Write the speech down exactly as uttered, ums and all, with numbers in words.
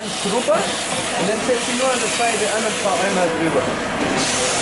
drüber und dann setzt du nur eine zweite andere Frau einmal drüber.